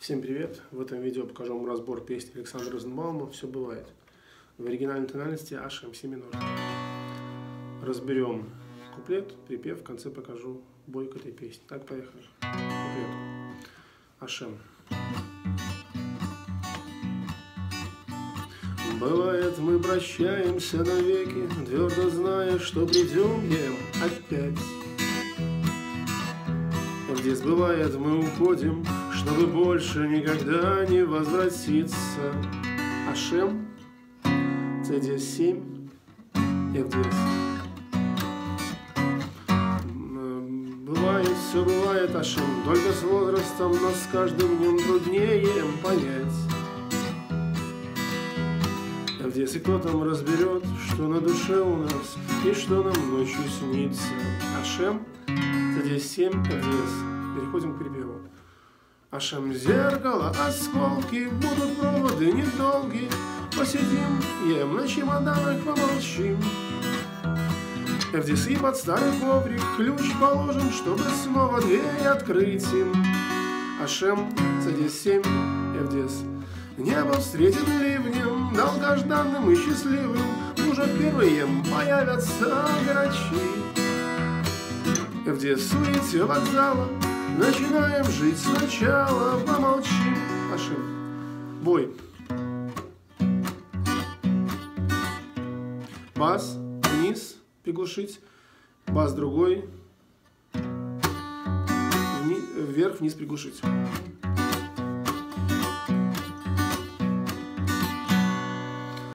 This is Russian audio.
Всем привет! В этом видео покажу вам разбор песни Александра Розенбаума «Все бывает» в оригинальной тональности HM си минор. Разберем куплет, припев, в конце покажу бой к этой песне. Так, поехали. Куплет. HM. Бывает, мы прощаемся навеки, твердо зная, что придем опять. Где сбывает, мы уходим, чтобы больше никогда не возвратиться. HM, C7, F10. Бывает, все бывает, HM, только с возрастом нас с каждым днем труднее понять. Если кто там разберет, что на душе у нас и что нам ночью снится. HM, C7, F10. Переходим к припеву. HM, зеркало, осколки, будут проводы недолгие. Посидим, на чемоданах помолчим. F10 под старый коврик, ключ положим, чтобы снова дверь открыть им. HM, C7, F10. Небо встретит ливнем, долгожданным и счастливым. Уже первые появятся грачи. F10 суете вокзала, начинаем жить сначала, помолчим. HM. Бой. Бас вниз приглушить, бас другой, вверх, вниз приглушить.